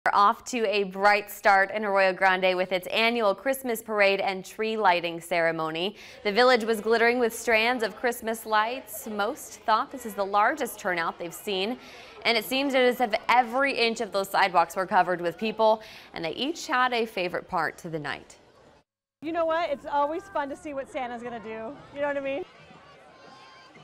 We're off to a bright start in Arroyo Grande with its annual Christmas parade and tree lighting ceremony. The village was glittering with strands of Christmas lights. Most thought this is the largest turnout they've seen, and it seems as if every inch of those sidewalks were covered with people, and they each had a favorite part to the night. You know what? It's always fun to see what Santa's gonna do. You know what I mean?